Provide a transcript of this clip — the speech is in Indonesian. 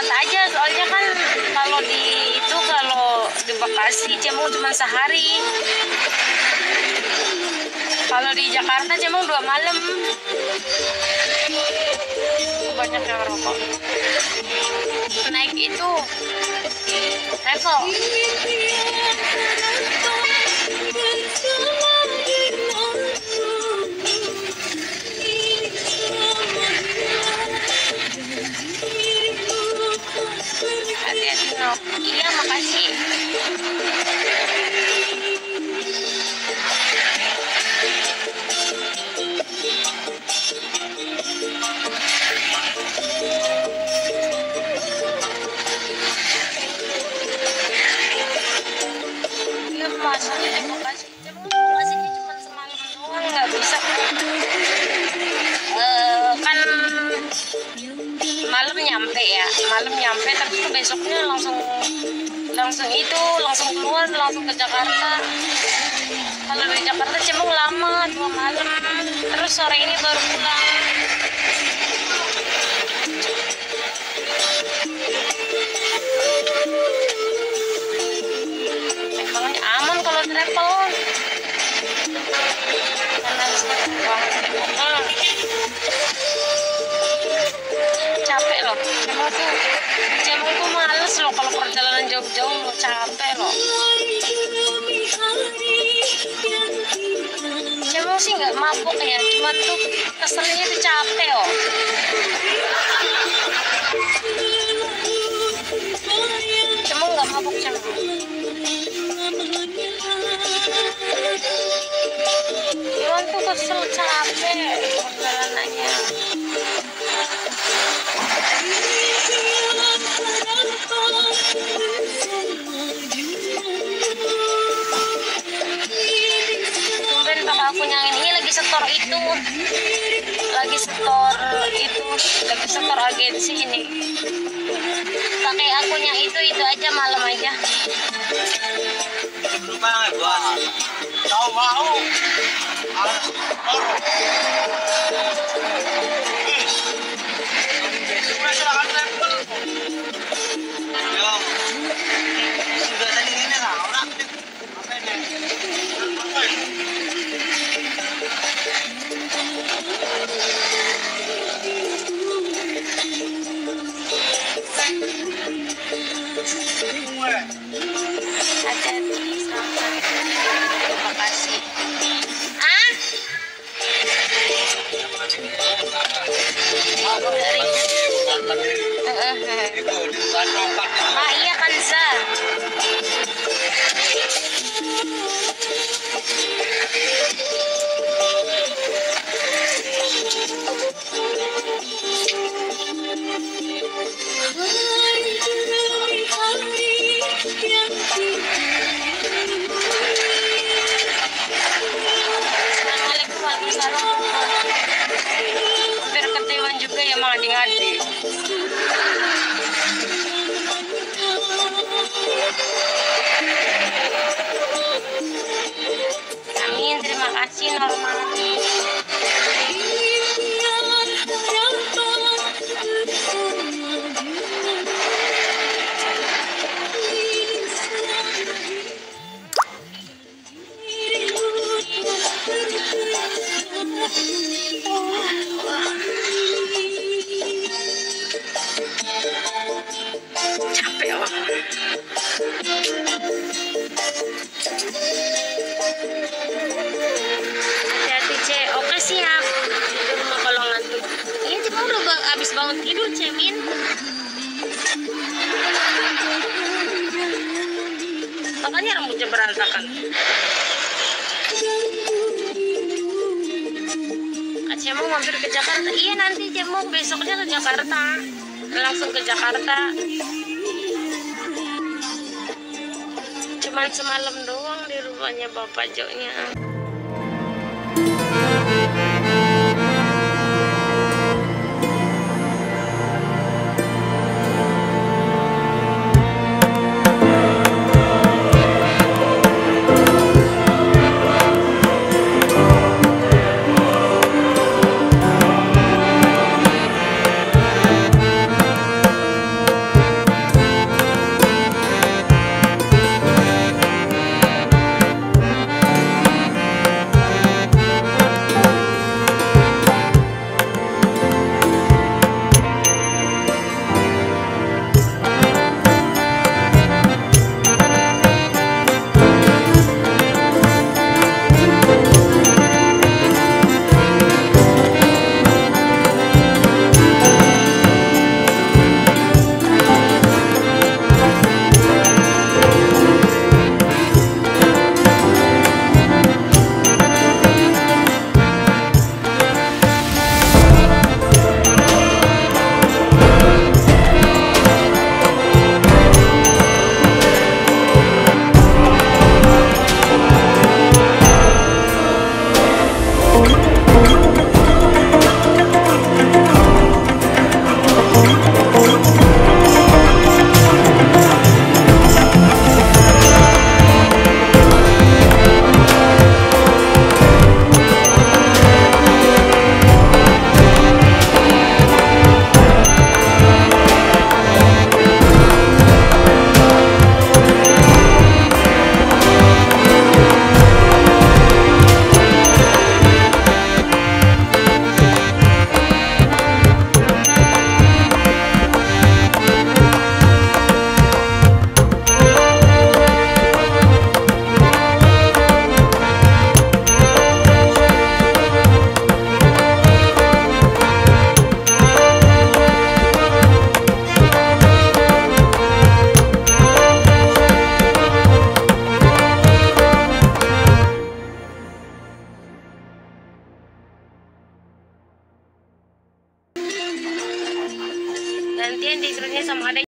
Jakarta aja, soalnya kan kalau di Bekasi cemong cuma sehari. Kalau di Jakarta cemong 2 malam. Banyak yang rokok. Naik itu travel. Hati-hati no. Iya, makasih. Iya, masanya Bekasi. Bekasi ini cuma semalam doang, nggak bisa. Kan malam nyampe tapi besoknya langsung keluar langsung ke Jakarta. Kalau dari Jakarta cemong lama 2 malam, terus sore ini baru pulang. Emangnya aman kalau travel, karena capek loh. Cemong tuh males loh kalau perjalanan jauh-jauh, capek loh. Cemong sih nggak mabuk ya, cuma tuh keselnya tuh capek loh. Cemong nggak mabuk cemong. Cuman tuh kesel, capek perjalanannya. Tumben kakak aku yang ini lagi setor agensi ini. Pakai akunnya itu aja malam aja. Terima kasih. Iya Kanza. Hampir ketahuan juga ya ngadi-ngadi. Amin, terima kasih Norma. Capek loh. Hati-hati Ce, oke siap. Di rumah kalau ngantuk. Iya cuma udah habis bangun tidur Cemin. Makanya rambutnya berantakan. Kak Cemong mampir ke Jakarta. Iya nanti Cemong besoknya ke Jakarta. Langsung ke Jakarta. Cuman semalam doang di rumahnya Bapak Joknya. gantian disuruhnya sama adanya.